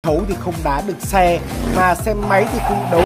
Thấu thì không đá được xe, mà xe máy thì không đấu